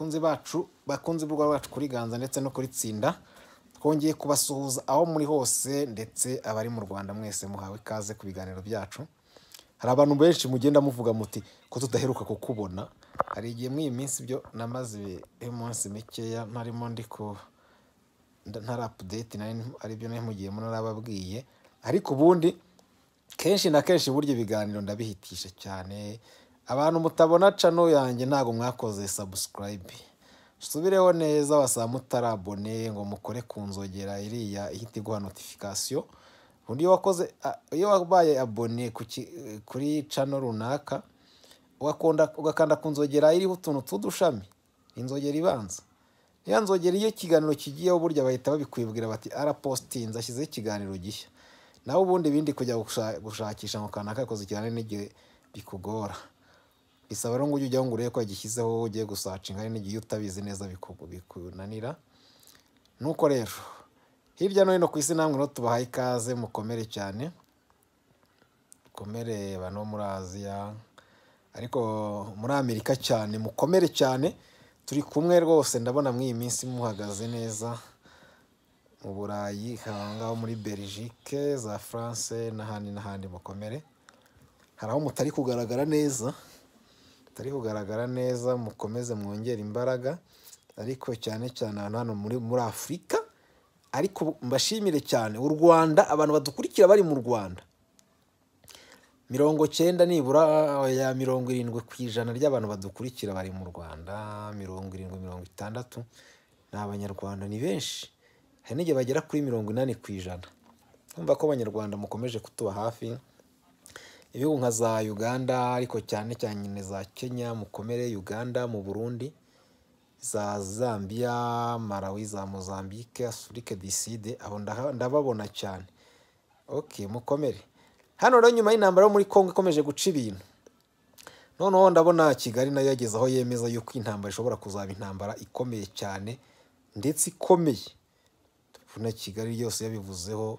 bakunzi b'u Rwanda bacu kuri Ganza ndetse no kuri Tsinda, twongeye kubasuhuza aho muri hose ndetse abari mu Rwanda mwese muhawe ikaze ku biganiro byacu. Hari abantu benshi mugenda muvuga muti ko tudaheruka kukubona. Hari igihe mw'iyi minsi byo namaze umunsi mikeya ntarimo ntara update ari byo namugiye narababwiye, ariko ubundi kenshi na kenshi buryo ibiganiro ndabihitisha cyane. Abantu mutabona channel yanjye ntago mwakoze subscribe, subireho neza wasa mutarabone ngo mukore kunzogera iriya ihita guha notification. Undi iyo wabaye abone kuri channel runaka ugakanda kunzogera iriho utuntu tudushami, inzogera ibanza ya nzogera iyo kiganiro kigiyeho burya bahita babikwibwira bati arapostinze ashyizeho ikiganiro gishya. Naho ubundi bindi kujya gushakisha ngo kanaka koze ikiganiro n'igihe bikugora, isaba rero ngo ujye ngo urebe ko yagishyizeho ugiye gusacinga n'igihe utabizi neza bikunanira. Nuko rero hirya no hino ku isi namwe no tubahaye ikaze, mukomere cyane, mukomere bano muri Aziya, ariko muri Amerika cyane mukomere cyane. Turi kumwe rwose, ndabona mw'iyi minsi muhagaze neza mu Burayi, ngaho muri Belgique, za France n'ahandi mukomere. Hari aho mutari kugaragara neza, mukomeze mwongera imbaraga, ariko cyane hano muri Afurika. Ariko mbashimire cyane u Rwanda, abantu badukurikira bari mu Rwanda 90 nibura ya 70% ry'abantu badukurikira bari mu Rwanda, 70-60 n'abanyarwanda ni benshi. Hari n'igihe bagera kuri 80%. Numva ko abanyarwanda mukomeje kutuba hafi. Ibihugu nka za Uganda, ariko cyane za Kenya mukomere, Uganda, mu Burundi, za Zambia, Malawi, za Mozambique, Afrique du Sud, aho ndababona cyane. Okay, mukomere. Hano rero nyuma y'intambara muri Kongo ikomeje guca ibintu, noneho ndabona Kigali nayo yageze aho yemeza yuko intambara ishobora kuzaba intambara ikomeye cyane ndetse ikomeye. Tubona Kigali yose yabivuzeho,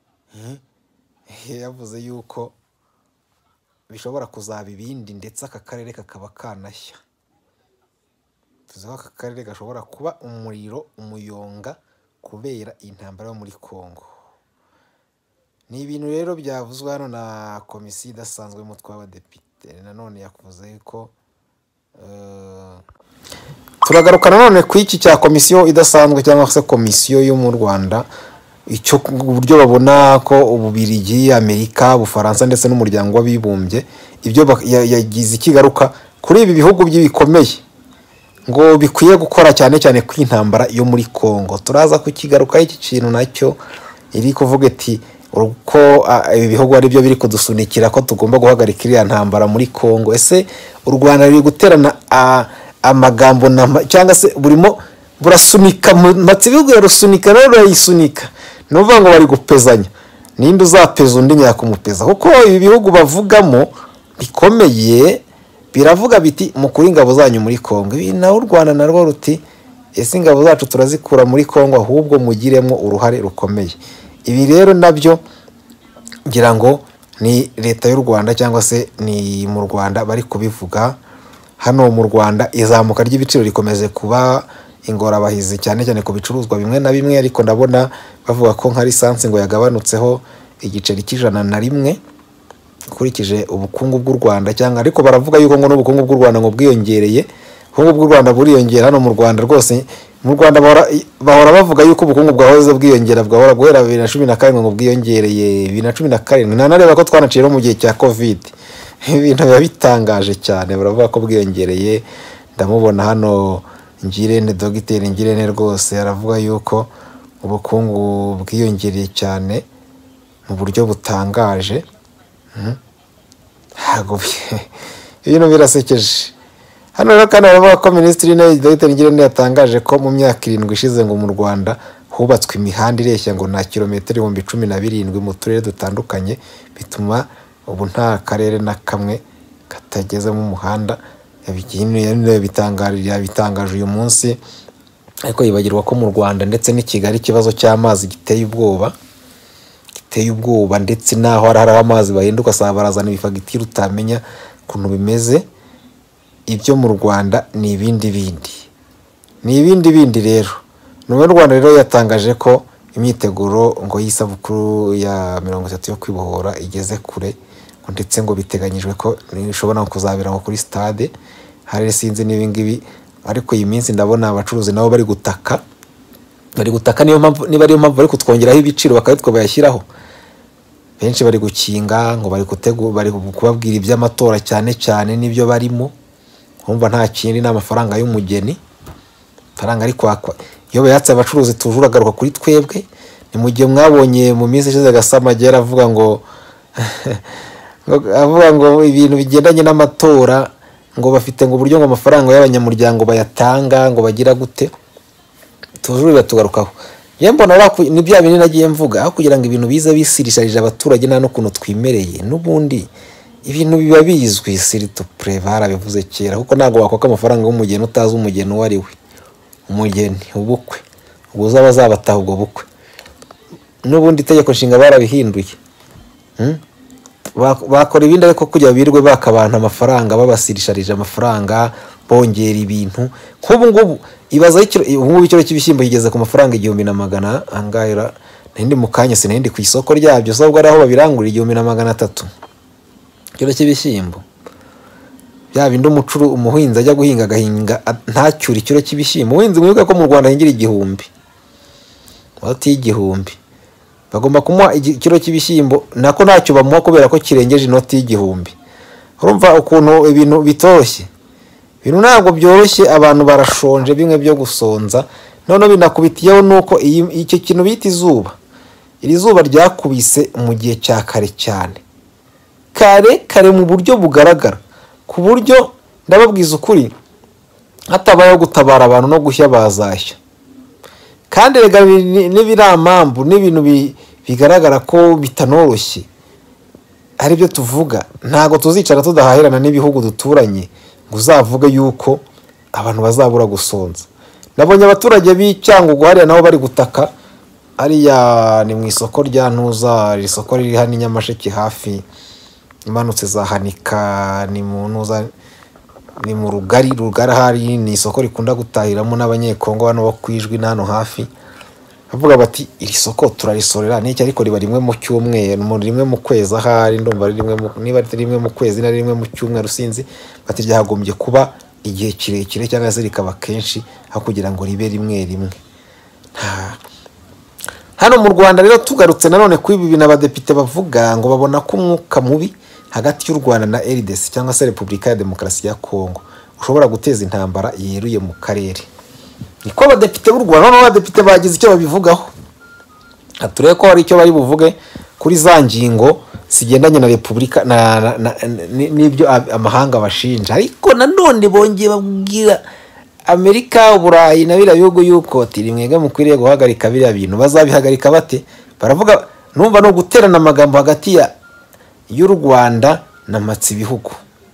yavuze yuko bishobora kuzaba ibindi ndetse aka karere kakaba kanashya. Tuziho aka karere gashobora kuba umuriro, umuyonga kubera intambara yo muri Kongo. Ni ibintu rero byavuzwe hano na komisiyo idasanzwe y'umutwe w'abadepite. Nanone yakuvuze ko turagaruka nanone ku iki cya komisiyo idasanzwe cyangwa se komisiyo yo mu Rwanda, icyo buryo babona ko Ububiligi, Amerika, Ubufaransa ndetse n'umuryango w'abibumbye ibyo yagize ikigaruka kuri ibi bihugu by'ibikomeye ngo bikwiye gukora cyane ku intambara yo muri Kongo. Turaza kukigaruka iki kintu nacyo iri kuvuga iti uko ibi bihugu ari byo biri kudusunikira ko tugomba guhagarika iriya ntambara muri Kongo. Ese u Rwanda ruri guterana amagambo cyangwa se burimo burasunika matse ibihugu yarusunika rero rayisunika, nuvuga ngo bari gupezanya, ninde uzapeza undi nyakumupeza, kuko ibi bihugu bavugamo bikomeye biravuga biti mukuri ingabo zanyu muri Kongo. Ibi naho u Rwanda narwo ruti ese ingabo zacu turazikura muri Kongo, ahubwo mugiremo uruhare rukomeye. Ibi rero nabyo ngira ngo ni leta y'u Rwanda cyangwa se ni mu Rwanda bari kubivuga. Hano mu Rwanda izamuka ry'ibiciro rikomeze kuba ingorabahizi cyane ku bicuruzwa bimwe na bimwe, ariko ndabona bavuga ko nka lisansi ngo yagabanutseho igiceri cy'101 ukurikije ubukungu bw'u Rwanda cyangwa, ariko baravuga yuko ngo n'ubukungu bw'u Rwanda ngo bwiyongereye. Ubukungu bw'u Rwanda buriyongera hano mu Rwanda rwose. Mu Rwanda bahora bavuga yuko ubukungu bwahoze bwiyongera bwahora guhera 2017 ngo bwiyongereye 2017. Nanareba ko twanaciye mu gihe cya Covid. Ibintu biba bitangaje cyane, baravuga ko bwiyongereye. Ndamubona hano Dr. Ngirente rwose aravuga yuko ubukungu bwiyongereye cyane mu buryo butangaje. Ibintu birasekeje. Hano rero kandi baravuga ko Minisitiri Dr. Ngirente yatangaje ko mu myaka 7 ishize ngo mu Rwanda hubatswe imihanda ireshya ngo na kilometero 17,000 mu turere dutandukanye, bituma ubu nta karere na kamwe katagezemo umuhanda. Bitangaje uyu munsi, ariko yibagirwa ko mu Rwanda ndetse n'i Kigali ikibazo cy'amazi giteye ubwoba ndetse naho hari amazi bahinduka saa barazana ibifagitire utamenya kuntu bimeze. Ibyo mu Rwanda ni ibindi ni ibindi rero. N'u Rwanda rero yatangaje ko imyiteguro ngo y'isabukuru ya 30 yo kwibohora igeze kure, ndetse ngo biteganyijwe ko ishobora kuzabera ngo kuri stade. Hari sinzi n'ibingibi, ariko iyi minsi ndabona abacuruzi nabo bari gutaka niyo mpamvu bari kutwongeraho ibiciro bakabitwa bayashyiraho. Benshi bari gukinga ngo bari kubabwira iby'amatora cyane n'ibyo barimo. Urumva nta kindi n'amafaranga y'umugeni, faranga ari kwakwa. Iyo bayatse abacuruzi tujura garuka kuri twebwe. Ni mu gihe mwabonye mu minsi ishize Gasamagera avuga ngo ibintu bigendanye n'amatora ngo bafite ngo uburyo ngo amafaranga y'abanyamuryango bayatanga ngo bagira gute, tujura batugarukaho. Mbona ni bya bintu nagiye mvuga, aho kugira ngo ibintu biza bisirisharije abaturage nta n'ukuntu twimereye. N'ubundi ibintu biba bizwi sirito prevara bivuze kera, kuko ntago wakwaka amafaranga y'umugeni utazi umugeni uwo ari we. Umugeni ubukwe ubwo uzabataha ubwo bukwe. N'ubundi itegeko nshinga barabihinduye. Bakora ibindi ariko kujya birwe bakabanta amafaranga babasirisharije amafaranga bongera ibintu. Nk'ubu ngubu ibaza ikiro cy'ibishyimbo kigeze ku mafaranga 1,100 angahera. Nindi mukanye sinindi ku isoko ryabyo, sobwa araho babirangura 1,300 kilo cy'ibishyimbo. Bya bindi umuhinzi ajya guhinga agahinga ntacyura ikiro cy'ibishyimbo. Umuhinzi mwibuka ko mu Rwanda hingira 1,000, wati 1,000 bagomba kumuha ikiro cy'ibishyimbo, nako ntacyo bamuha kubera ko kirengeje inoti 1,000. Urumva ukuntu ibintu bitoroshye. Ibintu ntabwo byoroshye, abantu barashonje bimwe byo gusonza. None binakubitiyeho nuko icyo kintu bita izuba, iri zuba ryakubise mu gihe cya kare cyane, kare mu buryo bugaragara, ku buryo ndababwiza ukuri hatabayeho gutabara abantu no gushya bazashya. Kandi rega n'ibiramambu n'ibintu bigaragara ko bitanoroshye ari byo tuvuga. Ntago tuzicara tudahahirana n'ibihugu duturanye ngo uzavuge yuko abantu bazabura gusonza. Nabonye abaturage b'Icyangugu hariya nabo bari gutaka, ariya ni mu isoko rya Ntuza, isoko riri hano Nyamasheke hafi imanutse za Hanika, ni mu Ntuza, ni mu Rugari hari ni isoko rikunda gutahiramo n'abanyekongo bano bo kwijwi nano hafi. Bavuga bati iri soko turarisorera n'iki, ariko riba rimwe mu cyumweru, rimwe mu kwezi, ahari ndumva niba rimwe mu kwezi na rimwe mu cyumweru sinzi. Bati ryagombye kuba igihe kirekire cyangwa se rikaba kenshi, aho kugira ngo ribe rimwe. Hano mu Rwanda rero tugarutse nanone kuri ibi bintu abadepite bavuga ngo babona ko umwuka mubi hagati y'u Rwanda na RDC cyangwa se Repubulika ya Demokarasi ya Kongo ushobora guteza intambara yeruye mu karere. Niko abadepite b'u Rwanda n'abadepite bagize icyo babivugaho. Atureye ko hari icyo bari buvuge kuri za ngingo sigendanye na Repubulika n'ibyo amahanga bashinja. Ariko nanone bongeye babwira Amerika, Uburayi na biriya bihugu yuko tirimwege mukwiriye guhagarika biriya bintu. Bazabihagarika bate? Baravuga numva no guterana amagambo hagati y'u Rwanda na matsi bihugu.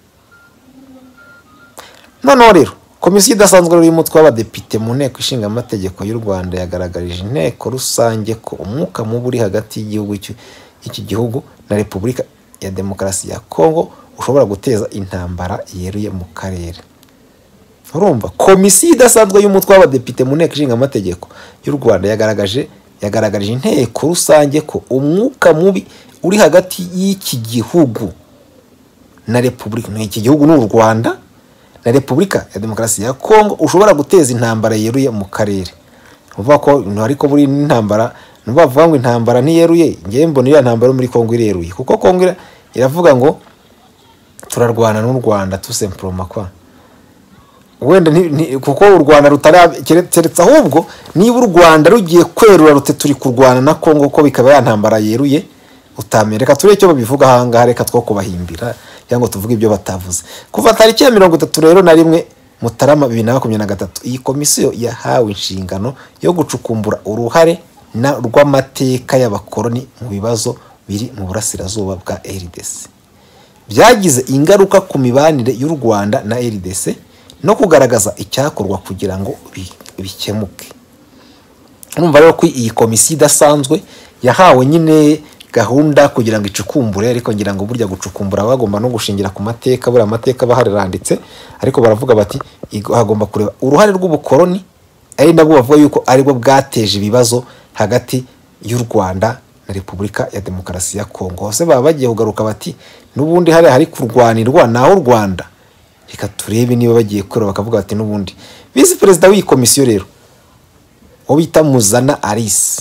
Noneho rero komisiyo idasanzwe y'umutwe w'abadepite mu nteko ishinga amategeko y'u Rwanda yagaragarije inteko rusange ko umwuka mubi uri hagati y'iki gihugu na Repubulika ya Demokarasi ya Kongo ushobora guteza intambara yeruye mu karere. Urumva komisiyo idasanzwe y'umutwe w'abadepite mu nteko ishinga amategeko y'u Rwanda yagaragarije inteko rusange ko umwuka mubi uri hagati y'iki gihugu na Repubulika, n'iki gihugu n'u Rwanda na Repubulika ya Demokarasi ya Kongo ushobora guteza intambara yeruye mu karere. Uvuga ko ariko buri intambara bavuga ngo intambara ntiyeruye, ngiye mbona iriya ntambara muri Kongo ireruye, kuko Kongo iravuga ngo turarwana n'u Rwanda tout simplement kwa wenda kuko u Rwanda rutakeretse, ahubwo niba u Rwanda rugiye kwerura rute turi kurwana na Kongo ko bikaba ya ntambara yeruye utamereka. Tureke icyo babivuga hanga, reka two kubahimbira cyangwa tuvuge ibyo batavuze. Kuva tariki ya 30 rero na rimwe Mutarama 2023 iyi komisiyo yahawe inshingano yo gucukumbura uruhare rw'amateka y'abakoloni mu bibazo biri mu burasirazuba bwa RDC, byagize ingaruka ku mibanire y'u Rwanda na RDC no kugaragaza icyakorwa kugira ngo bikemuke. Urumva rero ko iyi komisiyo idasanzwe yahawe nyine gahunda kugira ngo icukumbure, ariko ngira ngo burya gucukumbura bagomba no gushingira ku mateka, buri amateka baharanditse, ariko baravuga bati hagomba kureba uruhare rw'ubukoloni ari nabwo bavuga yuko aribwo bwateje ibibazo hagati y'u Rwanda na Repubulika ya Demokarasi ya Kongo. Hose baba bagiye kugaruka bati n'ubundi hari kurwanirwa naho u Rwanda, reka turebe niba bagiye kora bakavuga bati n'ubundi. Visi Perezida w'iyi komisiyo rero bita Muzana Alice,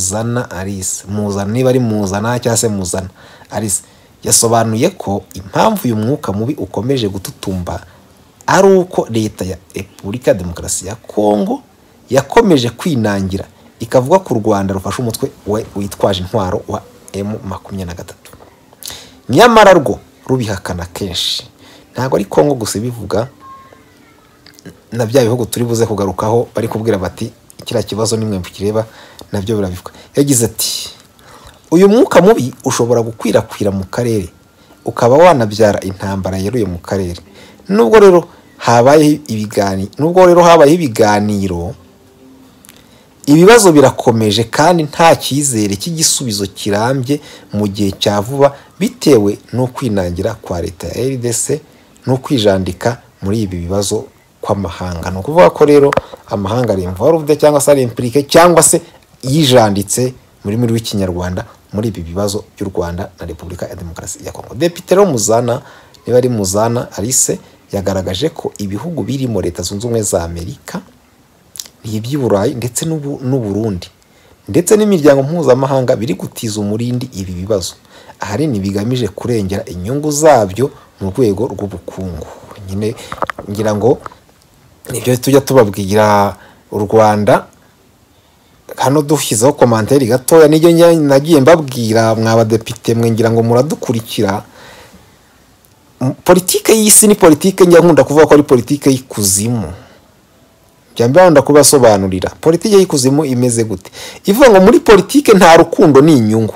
niba ari Muzana cyangwa se Muzana Alice, yasobanuye ko impamvu uyu mwuka mubi ukomeje gututumba ari uko leta ya Repubulika ya Demokarasi ya Kongo yakomeje kwinangira ikavuga ko u Rwanda rufashe umutwe witwaje intwaro wa M23. Nyamara rwo rubihakana kenshi. Ntabwo ari Kongo gusa bivuga, na bya bihugu turi buze kugarukaho bari kubwira bati kiriya kibazo nimwe mukireba nabyo birabivuga. Yagize ati uyu mwuka mubi ushobora gukwirakwira mu karere ukaba wanabyara intambara yeruye mu karere. Nubwo rero habaye ibiganiro, ibibazo birakomeje kandi nta cyizere cy'igisubizo kirambye mu gihe cya vuba bitewe no kwinangira kwa leta ya RDC no kwijandika muri ibi bibazo kw'amahanga. No kuvuga ko rero amahanga ari involved cyangwa se ari impliqué cyangwa se yijanditse muri w'ikinyarwanda muri ibi bibazo by'u Rwanda na Repubulika ya Demokarasi ya Kongo. Depite Muzana, niba ari Muzana Alice, yagaragaje ko ibihugu birimo Leta Zunze Ubumwe za Amerika, iby'Uburayi ndetse n'u Burundi ndetse n'imiryango mpuzamahanga biri gutiza umurindi ibi bibazo, ahanini bigamije kurengera inyungu zabyo mu rwego rw'ubukungu. Nyine ngira ngo nibyo tujya tubabwira u Rwanda. Hano dushyizeho komanteri gatoya nijye nagiye mbabwira mw'abadepite mwe, ngira ngo muradukurikira. Politike y'isi ni politike njya nkunda kuvuga ko ari politike y'ikuzimu. Byamba ndakubasobanurira politike y'ikuzimu imeze gute. Ivuga ngo muri politike nta rukundo ni inyungu,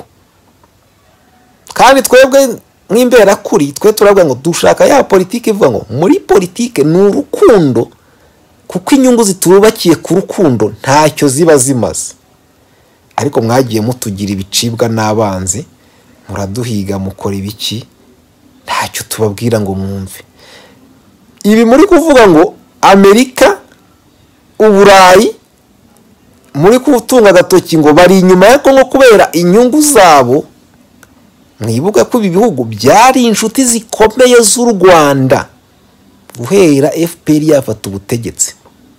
kandi twebwe nk'imbera kuri twe turavuga ngo dushaka ya politike ivuga ngo muri politike ni urukundo, kuko inyungu zitubakiye ku rukundo ntacyo ziba zimaze. Ariko mwagiye mutugira ibicibwa n'abanzi, muraduhiga mukora ibiki, ntacyo tubabwira ngo mwumve. Ibi muri kuvuga ngo Amerika, Uburayi muri kutunga agatoki ngo bari inyuma ya Kongo kubera inyungu zabo. Mwibuka ko ibi bihugu byari inshuti zikomeye z'u Rwanda guhera FPR yafata ubutegetsi.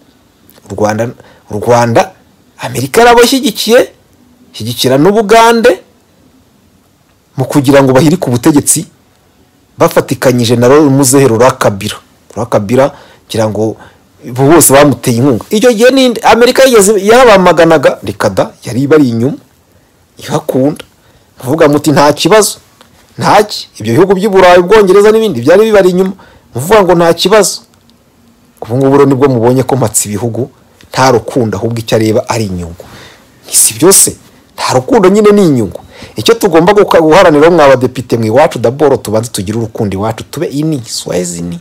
U Rwanda Amerika yarabashyigikira n'Ubugande mu kugira ngo bahirike ubutegetsi bafatikanyije na Muzehero Kabila kugira ngo bose bamuteye inkunga. Icyo gihe ni Amerika yarabamaganaga, rikada yari bari inyuma ihakunda kuvuga muti nta kibazo, ntaki. Ibyo bihugu by'Uburayi, Ubwongereza n'ibindi byari bibari inyuma muvuga ngo nta kibazo. Ubu ngubu nibwo mubonye ko mpatse ibihugu nta rukundo, ahubwo icyo areba ari inyungu. Si byose nta rukundo, nyine ni inyungu. Icyo tugomba guharanira mw'abadepite mwe iwacu daboro, tubanze tugire urukundo iwacu, tube swahili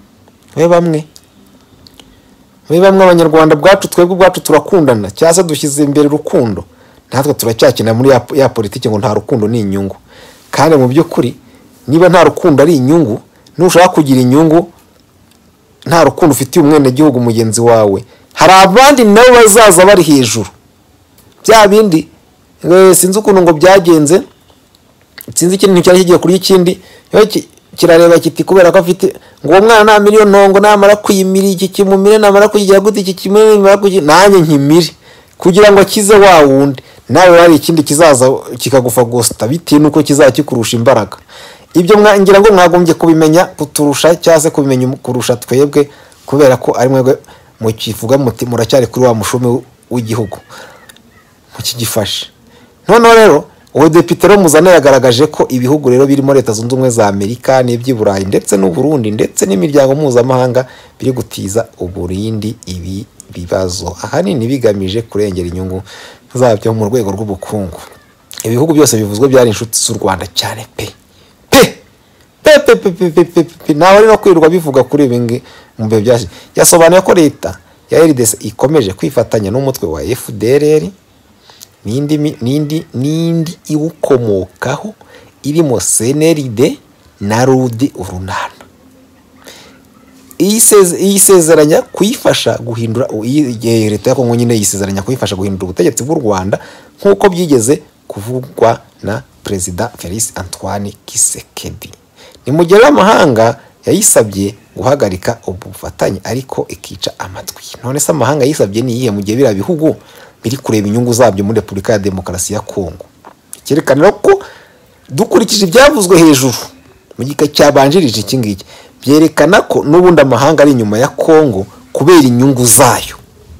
Abanyarwanda bwacu, twebwe bwacu turakundana, cyase dushyize imbere urukundo. Natwe turacyakina muri ya politike ngo nta rukundo ni inyungu. Kandi mu by'ukuri niba nta rukundo ari inyungu, nushaka kugira inyungu nta rukundo ufitiye umwene gihugu mugenzi wawe, hari abandi nabo bazaza bari hejuru. Bya bindi sinzi ukuntu ngo byagenze, sinzi ikintu cyari kigiye kuri ikindi, kirareba kiti kubera ko afite ngo uwo mwana na miliyoni ntongo namara kuyimira iki kimumire, namara kuyigira gute iki kimire, nanjye nkimire kugira ngo akize wa wundi. Nawe hari ikindi kizaza kikagufa gusta bitewe nuko kizakikurusha imbaraga. Ibyo ngira ngo mwagombye kubimenya kuturusha, cyase kubimenya kurusha twebwe, kubera ko ari mwebwe mu kivuga muti muracyari kuri wa mushumi w'igihugu mukigifashe. None rero uwo Depite Muzana yagaragaje ko ibihugu rero birimo Leta Zunze Ubumwe za Amerika n'iby'Uburayi ndetse n'u Burundi ndetse n'imiryango mpuzamahanga biri gutiza uburindi ibi bibazo, ahanini bigamije kurengera inyungu zabyo mu rwego rw'ubukungu. Ibihugu byose bivuzwe byari inshuti z'u Rwanda cyane nawe ari no kwirirwa bivuga kuri ibi mu bihe byashize. Yasobanuye ko leta ya RDC ikomeje kwifatanya n'umutwe wa FDLR n'indi iwukomokaho irimo CNLD na RUD urunana. yisezeranya kuyifasha guhindura leta ya Kongo nyine yisezeranya kuyifasha guhindura ubutegetsi bw'u Rwanda nk'uko byigeze kuvugwa na Perezida Felix Antoine Tshisekedi. Ni mu gihe amahanga yayisabye guhagarika ubufatanye ariko ikica amatwi. None se amahanga yisabye ni iyihe mu gihe biriya bihugu biri kureba inyungu zabyo muri Repubulika ya Demokarasi ya Kongo? Cyerekana ko dukurikije ibyavuzwe hejuru mu gika cyabanjirije iki ngiki, byerekana ko n'ubundi amahanga ari inyuma ya Kongo kubera inyungu zayo.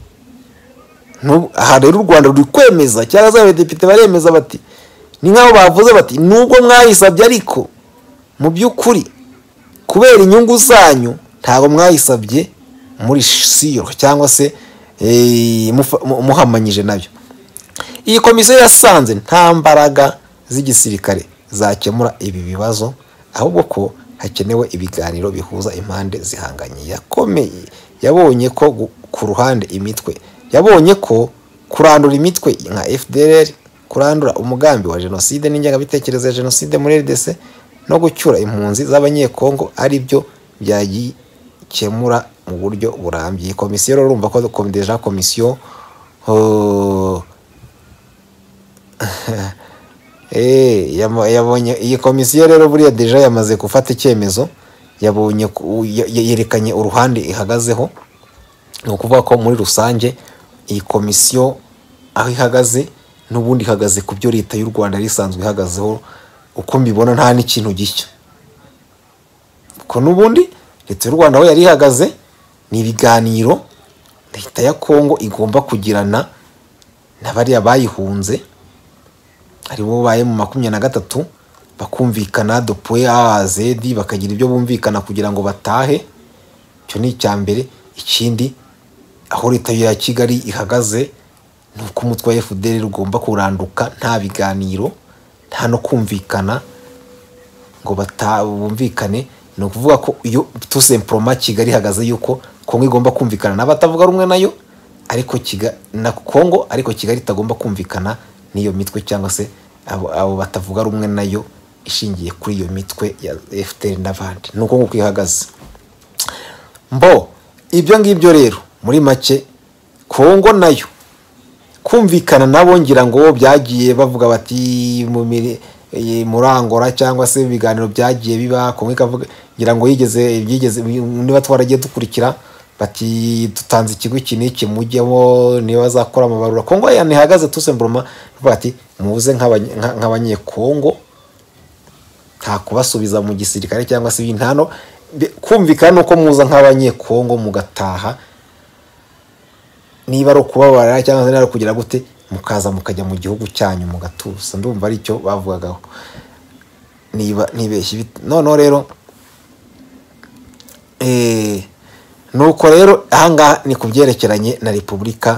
Aha rero u Rwanda ruri kwemeza cyangwa se abadepite baremeza bati ni nk'aho bavuze bati nubwo mwayisabye ariko mu by'ukuri kubera inyungu zanyu ntabwo mwayisabye muri siyo cyangwa se muhamanyije nabyo. Iyi komisiyo yasanze nta mbaraga z'igisirikare zakemura ibi bibazo, ahubwo ko hakenewe ibiganiro bihuza impande zihanganye. Yakomeye yabonye ko ku ruhande imitwe yabonye ko kurandura imitwe nka FDLR, kurandura umugambi wa jenoside n'ingengabitekerezo ya jenoside muri RDC no gucyura impunzi z'abanyekongo ari byo byagikemura mu buryo burambye. Komisiyo rero urumva ko deja komisiyo yabonye iyi komisiyo rero buriya deja yamaze gufata icyemezo, yabonye yerekanye uruhande ihagazeho. Ni ukuvuga ko muri rusange iyi komisiyo aho ihagaze n'ubundi ihagaze ku byo leta y'u Rwanda risanzwe ihagazeho. Uko mbibona nta n'ikintu gishya, ko n'ubundi leta y'u Rwanda aho yari ihagaze ni ibiganiro leta ya Kongo igomba kugirana na bariya bayihunze aribo baye mu 23 bakumvikana dopoe AZ bakagira ibyo bumvikana kugira ngo batahe. Cyo ni icyambere. Ikindi aho leta ya Kigali ihagaze nuko umutwe wa FDL ugomba kuranduka nta biganiro nta no kumvikana ngo batabumvikane. No kuvuga ko iyo tout simplement Kigali ihagaze yuko Kongo igomba kumvikana n'abatavuga rumwe nayo, ariko na Kongo ariko Kigali itagomba kumvikana niyo mitwe cyangwa se abo batavuga rumwe nayo ishingiye kuri iyo mitwe ya FDL n'abandi. Nuko nguko ihagaze. Mbo ibyo ngibyo rero muri make Kongo nayo kumvikana nabo ngira ngo byagiye bavuga bati muri Angola cyangwa se ibiganiro byagiye biba. Kongo ikavuga ngira ngo yigeze niba twaragiye dukurikira bati dutanze ikigo kiniki mujyemo niba bazakora amabarura. Kongo yani hagaze tout simplement bati muze nk'abanyekongo nta kubasubiza mu gisirikare cyangwa se ibintano, kumvikana uko muza nk'abanyekongo mugataha, niba ari kubabara cyangwa se ari kugira gute mukaza mukajya mu gihugu cyanyu mugatuza. Ndumva ari cyo bavugagaho niba nibeshye. None rero nuko rero ahanga ni kubyerekeranye na Repubulika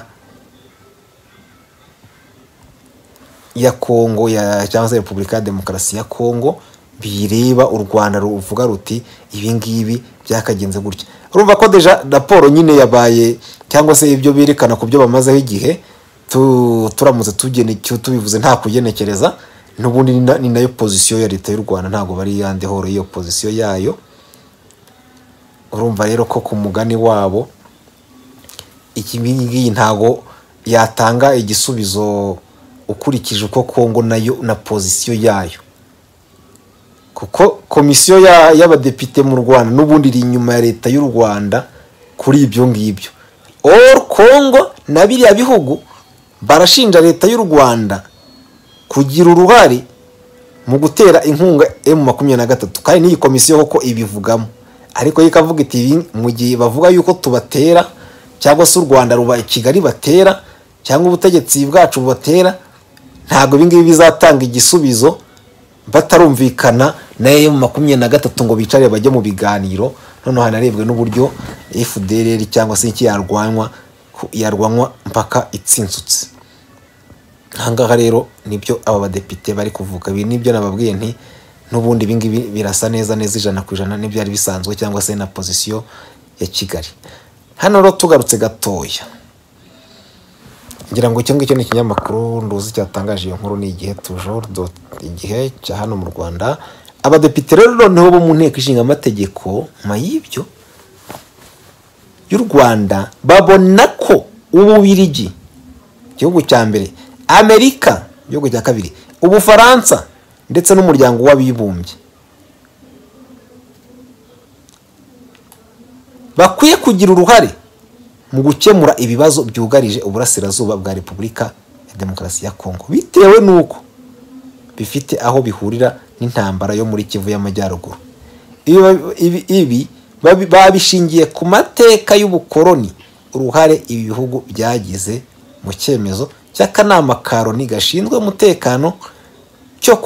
ya Kongo cyangwa se Repubulika ya Demokarasi ya Kongo bireba u Rwanda ruvuga ruti ibi ngibi byakagenze gutya. Urumva ko deja raporo nyine yabaye cyangwa se ibyo berekana ku byo bamazeho igihe turamutse tubivuze nta kugenekereza. N'ubundi ni nayo position ya leta y'u Rwanda, ntago bari yande horo iyo position yayo. Urumva rero ko ku mugani wabo ikibingi ntago yatanga igisubizo ukurikije uko Kongo nayo na position yayo, kuko komisiyo y'abadepite mu Rwanda n'ubundi iri inyuma ya leta y'u Rwanda kuri ibyo ngibyo. Kongo na biriya bihugu barashinja leta y'u Rwanda kugira uruhare mu gutera inkunga M23, kandi n'iyi komisiyo koko ibivugamo. Ariko yikavuga iti mu gihe bavuga yuko tubatera cyangwa se u Rwanda ruba Kigali batera cyangwa ubutegetsi bwacu bubatera, ntago bingibi bizatanga igisubizo batarumvikana na M23 ngo bicare bajye mu biganiro. None hanarebwe n'uburyo FDLR cyangwa se iki yarwanwa mpaka itsinsutse. Hangaha rero nibyo aba badepite bari kuvuga. Ibi nibyo nababwiye nti n'ubundi bingibi birasa neza 100% n'ibyo ari bisanzwe cyangwa se na position ya Kigali. Hano rero tugarutse gatoya, ngira ngo icyo ngicyo ni ikinyamakuru nduzi cyatangaje iyo nkuru ni Igihe toujours Igihe cya hano mu Rwanda. Abadepite rero noneho bo mu nteko ishinga amategeko mayibyo y'u Rwanda babona ko Ububiligi igihugu cya mbere, Amerika igihugu cya kabiri, Ubufaransa ndetse n'umuryango w'abibumbye bakwiye kugira uruhare mu gukemura ibibazo byugarije uburasirazuba bwa Repubulika ya Demokarasi ya Kongo, bitewe n'uko bifite aho bihurira n'intambara yo muri Kivu y'Amajyaruguru. Ibi babishingiye ku mateka y'ubukoloni, uruhare ibi bihugu byagize mu cyemezo cy'akanama ka Loni gashinzwe umutekano cyo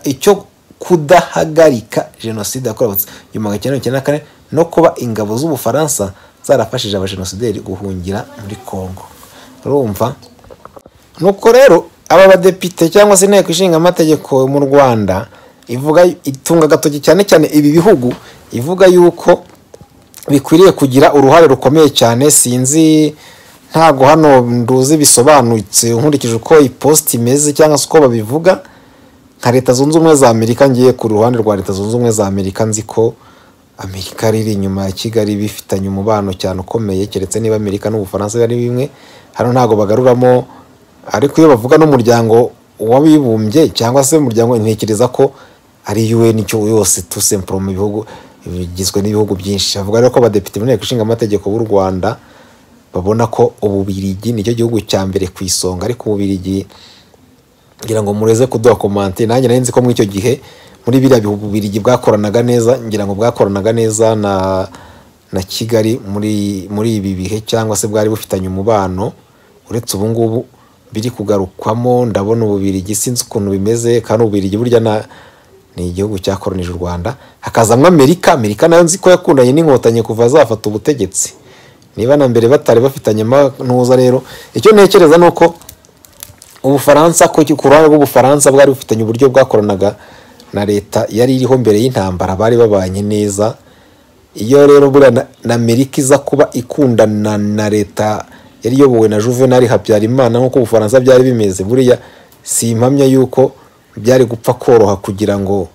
kudahagarika jenoside yakorewe Abatutsi 1994 no kuba ingabo z'Ubufaransa zarafashije abajenosideri guhungira muri Kongo. Urumva? Nuko rero aba badepite cyangwa se inteko ishinga amategeko mu Rwanda itunga gatoki cyane cyane ibi bihugu, ivuga yuko bikwiriye kugira uruhare rukomeye cyane. Sinzi, ntago hano nduzi bisobanutse nkurikije uko ipost imeze cyangwa se uko babivuga. Nka Leta Zunze Ubumwe za Amerika, ngiye ku ruhande rwa Leta Zunze Ubumwe za Amerika, nzi ko Amerika riri inyuma ya Kigali, bifitanye umubano cyane ukomeye, keretse niba Amerika n'Ubufaransa bari bimwe. Hano ntago bagaruramo, ariko iyo bavuga n'umuryango w'abibumbye cyangwa se umuryango, ntekereza ko ari UN cyo yose tout simplement mu bihugu bigizwe n'ibihugu byinshi. Bavuga rero ko abadepite mu nteko ishinga amategeko b'u Rwanda babona ko Ububiligi nicyo gihugu cya mbere ku isonga, ariko Ububiligi ngira ngo mureze kuduha komante. Nanjye nari nzi ko muri icyo gihe muri biriya bihugu Ububiligi bwakoranaga neza, ngira ngo bwakoranaga neza na Kigali muri ibi bihe, cyangwa se bwari bufitanye umubano. Uretse ubu ngubu biri kugarukwamo, ndabona Ububiligi sinzi ukuntu bimeze, kandi Ububiligi burya ni igihugu cyakoronije u Rwanda. Hakazamwa Amerika nayo nzi ko yakundanye n'inkotanyi kuva zafata ubutegetsi, niba na mbere batari bafitanye ntuza. Rero icyo ntekereza nuko Ubufaransa, ko ku ruhande rw'Ubufaransa bwari bufitanye uburyo bwakoranaga na leta yari iriho mbere y'intambara, bari babanye neza. Iyo rero buriya na Amerika iza kuba ikundana na leta yari iyobowe na Juvenal Habyarimana nk'uko Ubufaransa byari bimeze, buriya si impamya yuko byari gupfa koroha kugira ngo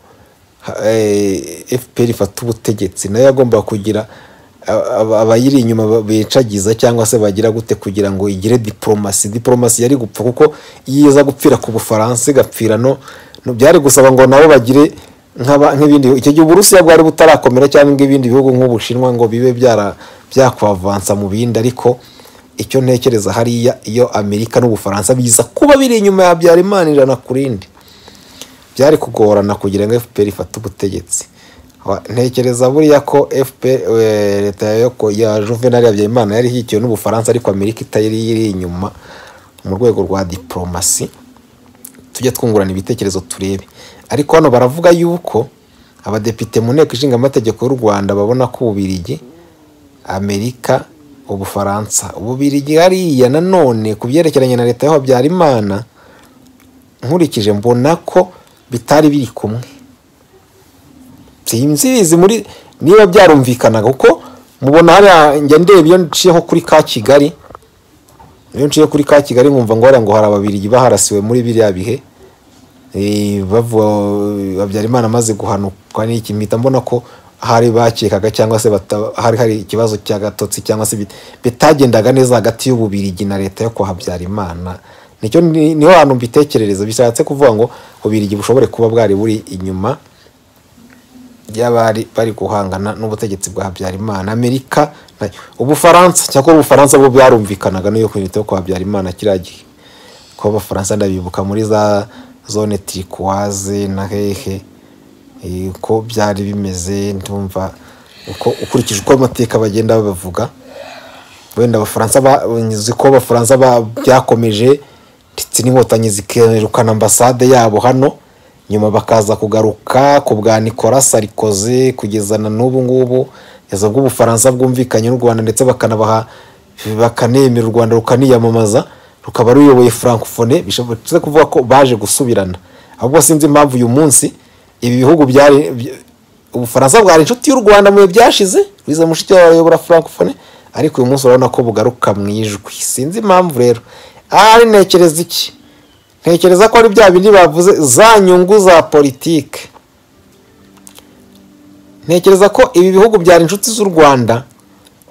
FPR ifate ubutegetsi. Nayo yagomba kugira abayiri inyuma becagiza cyangwa se bagira gute kugira ngo igire diplomasi yari gupfa, kuko iyo iza gupfira ku Bufaransa igapfira no byari gusaba ngo nabo bagire nk'ibindi. Icyo gihe Uburusiya bwari butarakomera cyangwa ibindi bihugu nk'Ubushinwa ngo bibe byakwavansa mu bindi. Ariko icyo ntekereza hariya, iyo Amerika n'Ubufaransa biza kuba biri inyuma ya Habyarimana ijana ku rindi, byari kugorana kugira ngo FPR ifate ubutegetsi. Ntekereza buriya ko FPR leta ya Juvenal Habyarimana yari hikiwe n'Ubufaransa, ariko Amerika itari iri inyuma mu rwego rwa diplomasi. Tujya twungurana ibitekerezo turebe. Ariko hano baravuga yuko abadepite mu nteko ishinga amategeko y'u Rwanda babona ko Ububiligi, Amerika, Ubufaransa, Ububiligi hariya nanone ku byerekeranye na leta ya Habyarimana, nkurikije mbona ko bitari biri kumwe. Sinzi muri niba byarumvikanaga, kuko mubona hari njya ndeba iyo nciyeho kuri ka Kigali, nkumva ngo hari Ababiligi baharasiwe muri biriya bihe, Habyarimana amaze guhanukwa n'iki, mpita mbona ko hari bakekaga cyangwa se hari ikibazo cy'agatotsi cyangwa se bitagendaga neza hagati y'Ububiligi na leta yo kwa Habyarimana. Niho hantu mbitekerereza, bishatse kuvuga ngo Ububiligi bushobore kuba bwari buri inyuma y'abari bari guhangana n'ubutegetsi bwa Habyarimana. Amerika, Ubufaransa, cyangwa Ubufaransa bwo byarumvikanaga n'iyo kwita kwa Habyarimana kiriya gihe, ko Abafaransa ndabibuka muri za zone turquoise na hehe, ko byari bimeze. Ndumva uko ukurikije uko amateka bagenda bavuga, wenda Abafaransa banyuze ko Abafaransa byakomeje ndetse n'inkotanyi zikerukana ambasade yabo hano, nyuma bakaza kugaruka ku bwa Nicolas Sarkozy kugeza na n'ubu ngubu, yaza bwo Ubufaransa bwumvikanye n'u Rwanda ndetse bakanemera u Rwanda rukaniyamamaza, rukaba ruyoboye francophonie. Bishoboye kuvuga ko baje gusubirana. Ahubwo sinzi impamvu uyu munsi ibi bihugu byari Ubufaransa bwari inshuti y'u Rwanda mu byashize, biza mushiki wayobora francophonie, ariko uyu munsi urabona ko bugaruka mu ijwi. Sinzi impamvu rero. Ntekereza iki? Ntekereza ko ari bya bindi bavuze za nyungu za politike. Ntekereza ko ibi bihugu byari inshuti z'u Rwanda,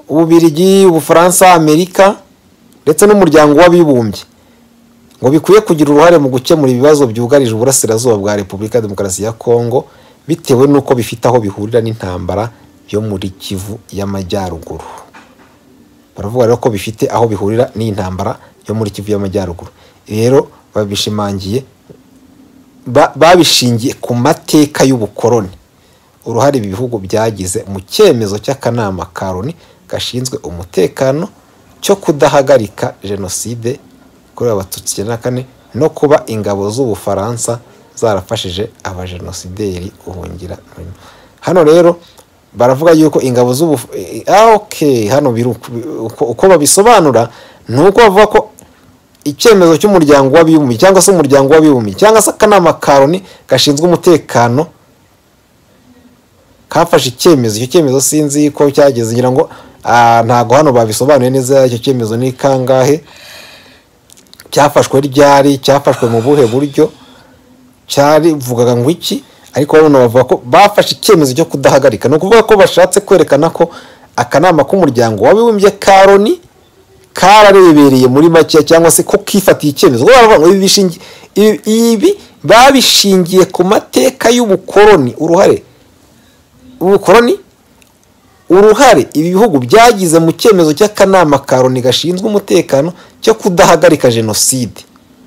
Ububirigi, Ubufaransa, Amerika ndetse n'umuryango w'abibumbye ngo bikwiye kugira uruhare mu gukemura ibibazo byugarije uburasirazuba bwa Repubulika ya Demokarasi ya Kongo bitewe n'uko bifite aho bihurira n'intambara yo muri Kivu y'Amajyaruguru. Baravuga rero ko bifite aho bihurira n'intambara yo muri Kivu y'Amajyaruguru. Rero babishimangiye babishingiye ku mateka y'ubukoroni, uruhare ibi bihugu byagize mu cyemezo cy'akanama ka Loni gashinzwe umutekano cyo kudahagarika jenoside kuri Abatutsi 94 no kuba ingabo z'Ubufaransa zarafashije abajenosideri guhungira. Hano rero baravuga yuko ingabo hano uko babisobanura nuko bavuga ko icyemezo cy'umuryango w'abibumbye cyangwa se umuryango w'abibumbye cyangwa se akanama ka Loni gashinzwe umutekano kafashe icyemezo. Icyo cyemezo sinzi ko cyageze, ngira ngo ntago hano babisobanuye neza icyo cyemezo ni kangahe, cyafashwe ryari, cyafashwe mu buhe buryo, cyari vugaga ngo iki, ariko bano bavuga ko bafashe icyemezo cyo kudahagarika. No kuvuga ko bashatse kwerekana ko akanama k'umuryango w'abibumbye ka Loni kararebereye muri make cyangwa se ko kifatiye icyemezo. Ibi babishingiye ku mateka y'ubukoroni, uruhare ibi bihugu byagize mu cyemezo cy'akanama ka Loni gashinzwe umutekano cyo kudahagarika jenoside.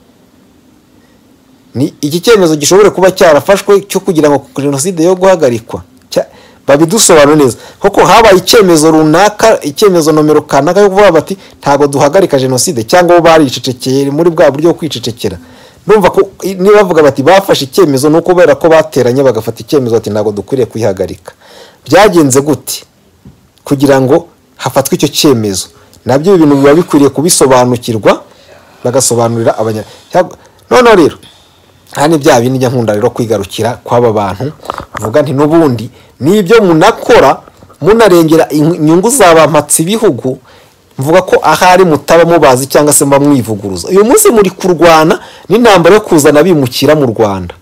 Ni iki cyemezo gishobora kuba cyarafashwe cyo kugira ngo jenoside yo guhagarikwa, babidusobanura neza koko habaye icyemezo runaka, icyemezo nomero kanaka yo kuvuga bati ntago duhagarika jenoside, cyangwa bo baricecekeye muri bwa buryo kwicecekera. Numva ko niba bavuga bati bafashe icyemezo no kubera ko bateranye bagafata icyemezo ati ntago dukwiriye kwihagarika. Byagenze gute kugira ngo hafatwe icyo cyemezo? Nabyo ibintu biba bikwiriye kubisobanukirwa, bagasobanurira none rero hani bya bindi njya nkunda rero kwigarukira kw'aba bantu vuga nti n'ubundi nibyo munakora munarengera inyungu zabampatsi bihugu, mvuga ko ahari mutaba mubazi cyangwa se mwamwivuguruza. Uyu munsi muri kurwana n'intambara yo kuzana bimukira mu Rwanda,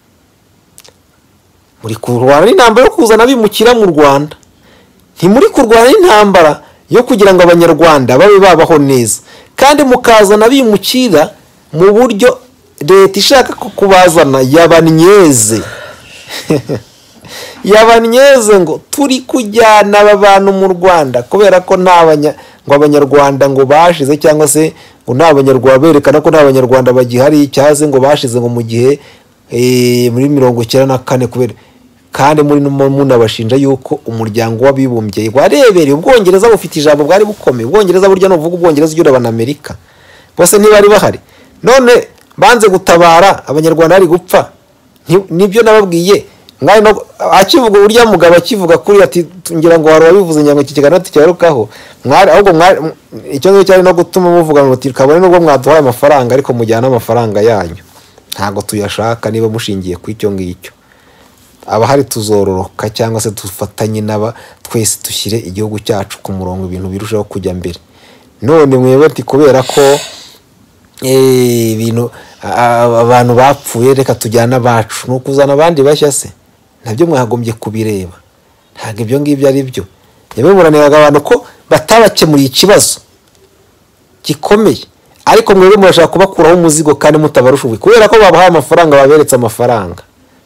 muri kurwana n'intambara yo kuzana bimukira mu Rwanda, ntimuri kurwana n'intambara yo kugira ngo abanyarwanda babe babaho neza, kandi mukazana bimukira mu buryo leta ishaka kubazana yabanyeze ngo turi kujyana aba bantu mu Rwanda kubera ko ngo abanyarwanda ngo bashize, cyangwa se ngo n'abanyarwanda berekana ko n'abanyarwanda bagihari, cyaze ngo bashize ngo mu gihe muri 1994 kubera kandi muri munabashinja yuko umuryango w'abibumbye warebereye Ubwongereza bufite ijambo bwari bukomeye. Ubwongereza burya no vuga Ubwongereza ujye urabana Amerika bose ntibari bahari, none banze gutabara abanyarwanda ari gupfa. Nibyo nababwiye ngaye no akivuga urya mugabo akivuga kuri ati ngira ngo wari wabivuze nyango kikigana tucyarukaho mwari ahubwo icyo ngicyo cyari no gutuma muvuga ngo kabone nubwo mwaduhaye amafaranga ariko mujyana amafaranga yanyu ntago tuyashaka. Niba mushingiye ku icyo ngicyo abahari tuzororoka cyangwa se dufatanye n'aba twese dushyire igihugu cyacu ku murongo, ibintu birushaho kujya mbere. None mwebwe ati kubera ko ibintu abantu bapfuye reka tujyana bacu no kuzana abandi bashya se, nabyo mwagombye kubireba. Ntago ibyo ngibyo ari byo. Yabemuraniraga abantu ko batabakemuriye ikibazo gikomeye, ariko mwebwe murashaka kubakuraho umuzigo kandi mutabarushuwe kubera ko babahaye amafaranga, baberetse amafaranga.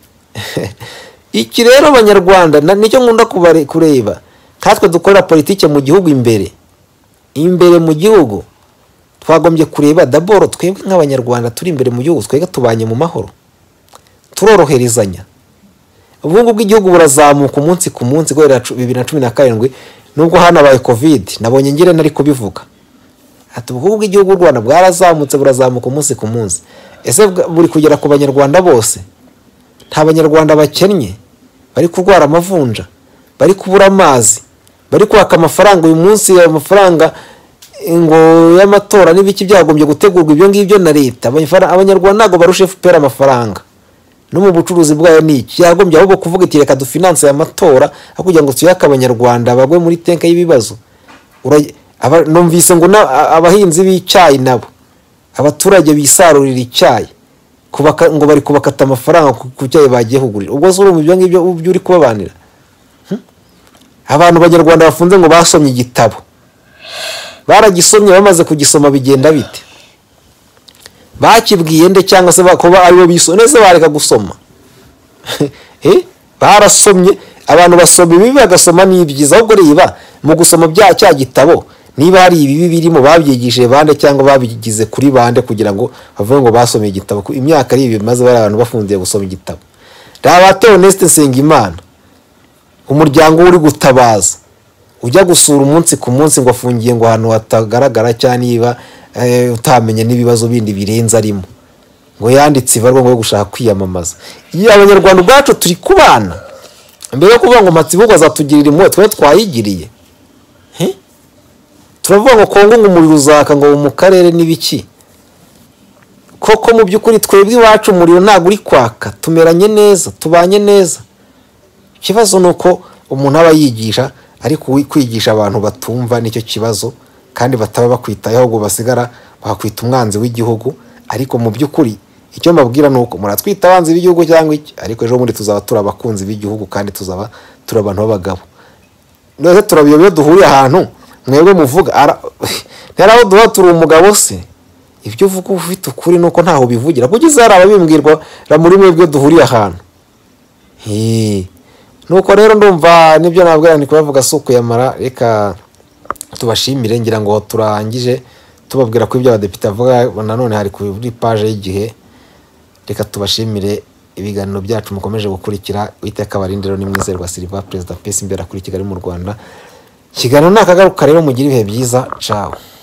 Iki rero abanyarwanda nicyo nkunda kureba, katwe dukorera politike mu gihugu imbere mu gihugu twagombye kureba daboro twebwe nk'abanyarwanda turi imbere mu gihugu, twega tubanye mu mahoro, turoroherezanya. Ubungu bw'igihugu burazamuka umunsi ku munsi guhera 2017 nubwo hanabaye covid, nabonye ngire nari kubivuga ati ubungu bw'igihugu Rwanda bwarazamutse burazamuka umunsi ku munsi. Ese buri kugera ku banyarwanda bose? Nta banyarwanda bakennye bari kurwara amavunja, bari kubura amazi, bari kwaka amafaranga. Uyu munsi amafaranga ngo y'amatora n'ibiki byagombye gutegurwa ibyo ngibyo na leta. Abanyarwanda ntago barushe FPR amafaranga no mu bucuruzi bwayo. Niki yagombye ahubwo kuvuga iti reka dufinance y'amatora kugira ngo tuyaka abanyarwanda bagwe muri tenka y'ibibazo. Numvise ngo abahinzi b'icyayi nabo abaturage bisarurira icyayi ngo bari kubakata amafaranga ku cyayi bagiye kugurira. Ubwo zuru mu byo ngibyo uri kubabanira abantu banyarwanda bafunze ngo basomye igitabo baragisomye, bamaze kugisoma bigenda bite? Bakibwiye nde cyangwa se bakoba aribo bisoneze bareka gusoma? Barasomye, abantu basoma ibi bagasoma n'ibyiza, ahubwo reba mu gusoma bya cya gitabo niba hari ibibi birimo babyigishije bande cyangwa babigize kuri bande kugira ngo bavuge ngo basomye igitabo. Imyaka ari ibi maze bari abantu bafundiye gusoma igitabo. Rabatewe Honeste Nsengimana, umuryango uri gutabaza, ujya gusura umunsi ku munsi ngo afungiye ngo ahantu hatagaragara cyane niba utamenye n'ibibazo bindi birenze arimo, ngo yanditse ibarwa ngo gushaka kwiyamamaza. Iyo abanyarwanda ubwacu turi kubana mbere yo kuvuga ngo Mpatsibihugu azatugirira impuhwe twe twayigiriye, turavuga ngo Kongo ngo umuriro uzaka ngo mu karere n'ibiki. Koko mu by'ukuri twebwe iwacu umuriro ntabwo uri kwaka, tumeranye neza, tubanye neza. Ikibazo nuko umuntu aba yigisha ariko kwigisha abantu batumva nicyo kibazo, kandi bataba bakwitayeho ngo basigara bakwita umwanzi w'igihugu. Ariko mu by'ukuri icyo mbabwira nuko muratwita abanzi b'igihugu cyangwa iki, ariko ejo muri tuzaba turabakunzi b'igihugu kandi tuzaba turabantu b'abagabo. None turabiyobewe duhuriye ahantu mwebwe muvuga ntaraho duha turi umugabo se. Ibyo uvuga ufite ukuri nuko ntaho bivugira, kugize hari ababimbwirwa muri mwebwe duhuriye ahantu. Nuko rero ndumva nibyo nabwira ni kubavuga suko yamara. Reka tubashimire, ngira ngo turangije tubabwira ko ibyo abadepite avuga nanone hari kuri page y'Igihe. Reka tubashimire ibiganiro byacu mukomeje gukurikira. Witeka barindiro ni Mwizerwa Silva, Perezida Peace imbere kuri Kigali mu Rwanda. Kiganiro nakagaruka rero, mugira ibihe byiza. Ciao.